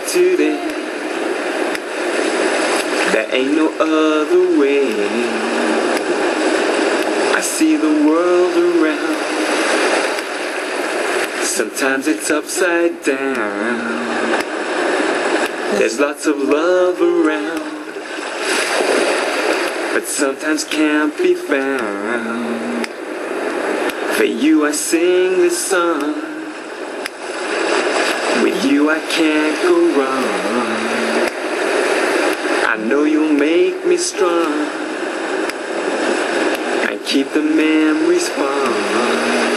today. There ain't no other way. I see the world around. Sometimes it's upside down. There's lots of love around, but sometimes can't be found. For you I sing this song. With you I can't go wrong. I know you'll make me strong and keep the memories fond.